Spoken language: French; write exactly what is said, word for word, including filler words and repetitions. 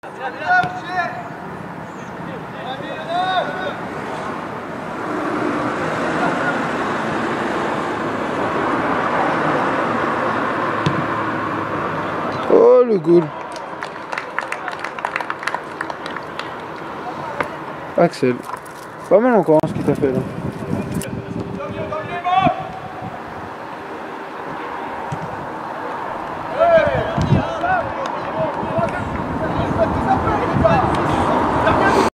Oh le goal. Axel. Pas mal encore hein, ce qu'il t'a fait là.